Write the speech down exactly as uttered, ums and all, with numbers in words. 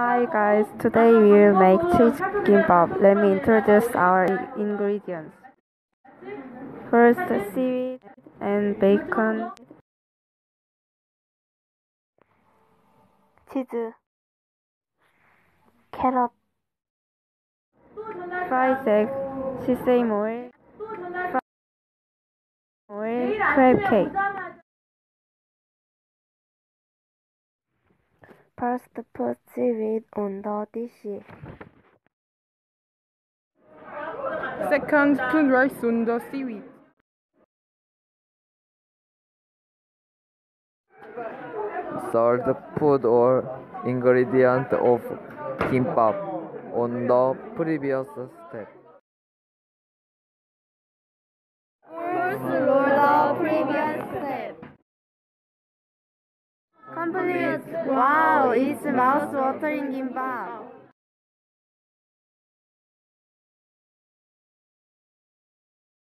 Hi guys, today we'll make cheese gimbab. Let me introduce our ingredients. First, seaweed and bacon, cheese, carrot, fried egg, sesame oil, fried oil, crab cake. First, put seaweed on the dish. Second, put rice on the seaweed. Third, put all ingredients of gimbap on the previous step. First, roll the previous step. Complete! Wow, it's mouth-watering gimbab.